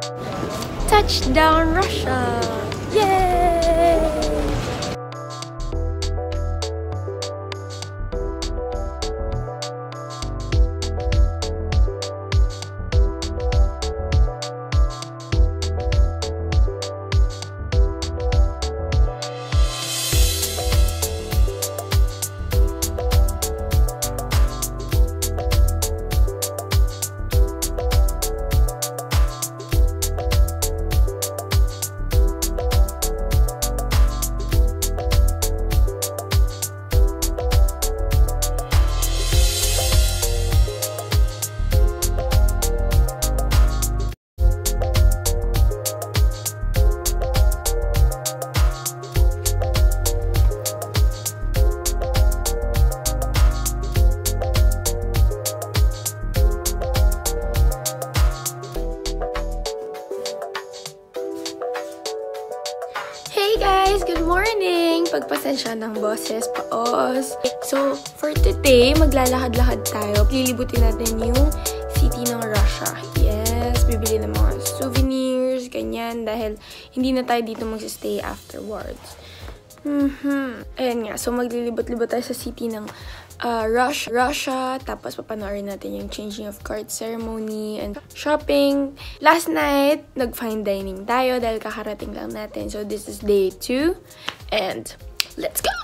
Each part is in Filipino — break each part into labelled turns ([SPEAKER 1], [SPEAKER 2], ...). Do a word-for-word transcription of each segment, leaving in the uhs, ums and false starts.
[SPEAKER 1] Touchdown Russia! Yay! Hey guys! Good morning! Pagpasensya ng boses, paos. So, for today, maglalakad-lakad tayo. Lilibutin natin yung city ng Russia. Yes, bibili ng mga souvenirs, ganyan, dahil hindi na tayo dito magsistay afterwards. Mm-hmm. Ayan nga, so maglilibot-libot tayo sa city ng uh, Russia, Russia, tapos papanoorin natin yung changing of cards ceremony and shopping. Last night, nag-fine dining tayo dahil kakarating lang natin. So this is day two, and let's go!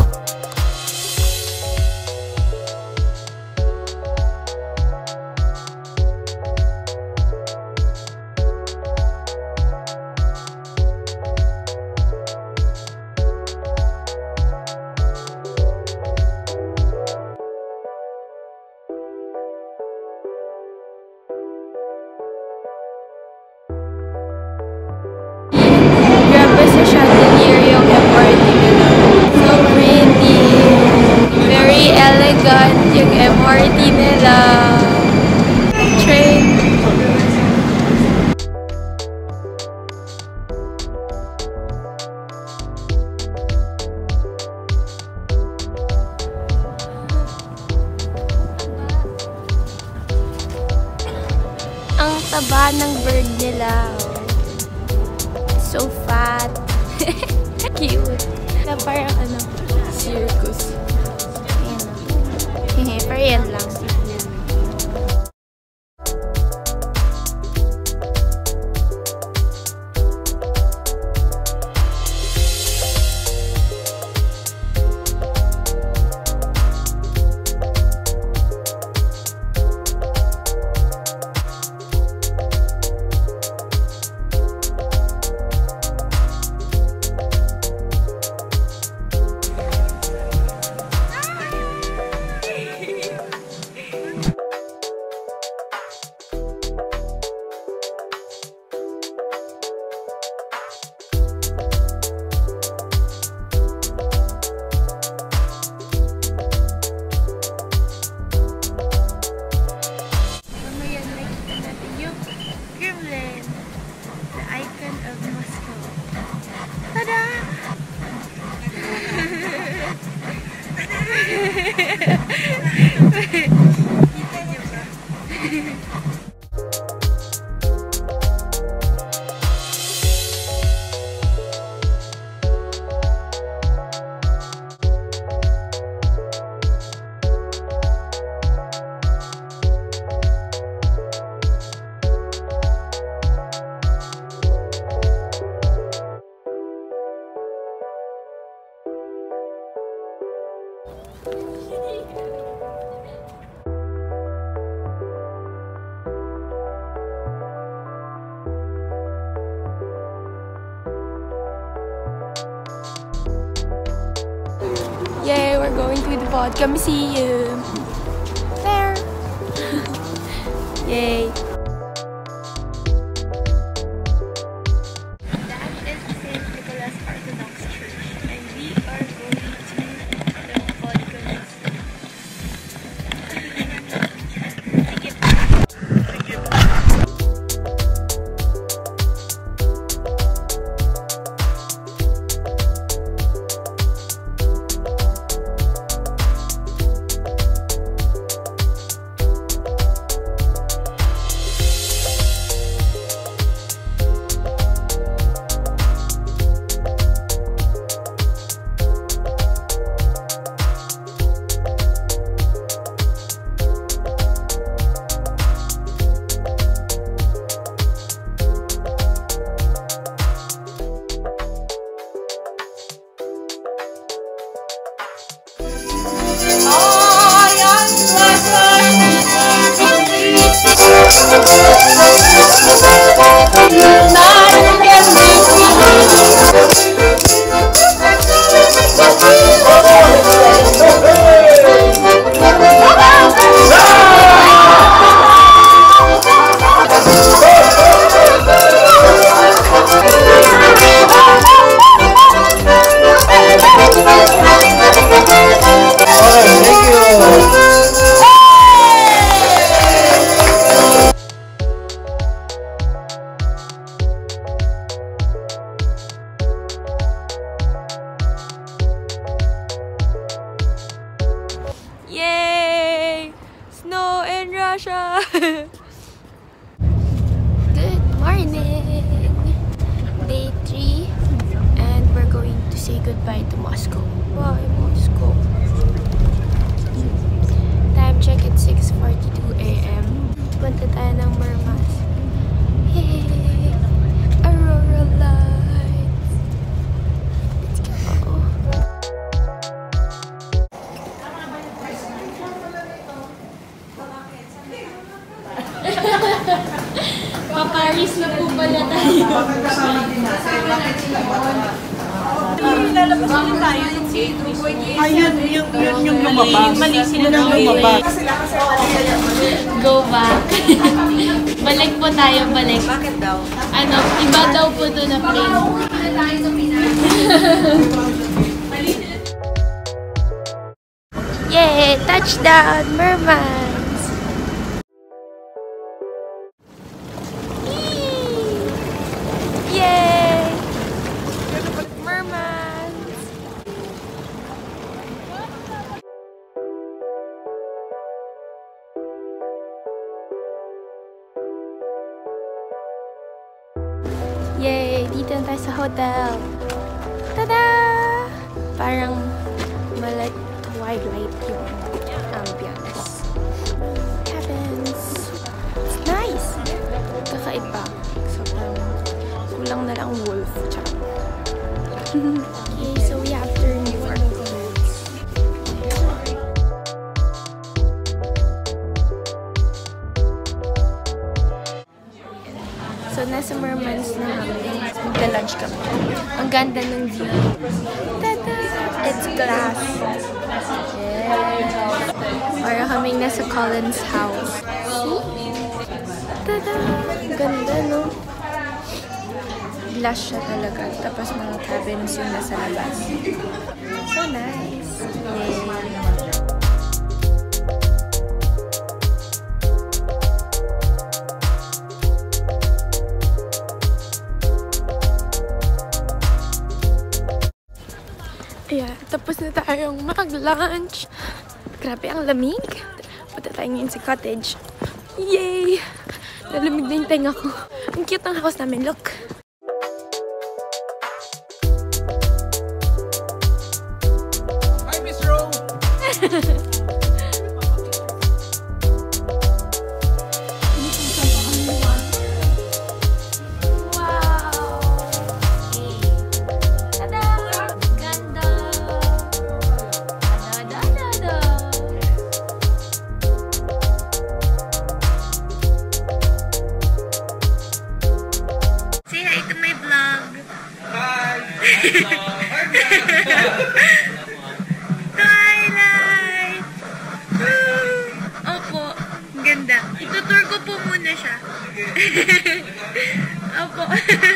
[SPEAKER 1] Yung M R T nila. Train. Ang taba ng bird nila. So fat. Cute. Na parang ano, circus. Hehe, pero yan lang. Yay, we're going to the vodka museum. There. Yay. Good morning! Day three. And we're going to say goodbye to Moscow. Bye, Moscow. Time check at six forty-two a m Punta tayo ng Murmansk. Yay! Aurora lights! Let's go! Pa-Paris na po pala tayo.
[SPEAKER 2] Lalabas ulit tayo. Ayun, yung, yun yung lumabas.
[SPEAKER 3] Mali sila
[SPEAKER 2] ng lumabas.
[SPEAKER 3] Go back. Balik po tayo, balik.
[SPEAKER 2] Bakit daw?
[SPEAKER 3] Ano, iba daw po to na plane.
[SPEAKER 1] Yay! Touchdown! Murmansk! Yay! Murmansk! Yay! Dito na tayo sa hotel. Tada! Parang malay twilight yung ambience. Cabins. It's nice! Kakaiba. Sobrang kulang na lang wolf. Okay, so we have to remove our clothes. So, nasa Murmansk na kami. Magda-lunch kami. Ang ganda ng view. Tada! It's glass. Yes! Para kaming nasa Colin's house. See? Tada! Ganda, no? Glass siya talaga. Tapos mga cabins yung nasa labas. So nice! Yay! Ayan, tapos na tayong mag-lunch. Grabe, ang lamig. Punta tayo ngayon sa cottage. Yay! Nalamig na yung tenga ko. Ang cute ng house namin. Look!
[SPEAKER 2] Hi, Miss Ro!
[SPEAKER 1] Twilight! Opo, ganda. Itutur ko po muna siya. Opo.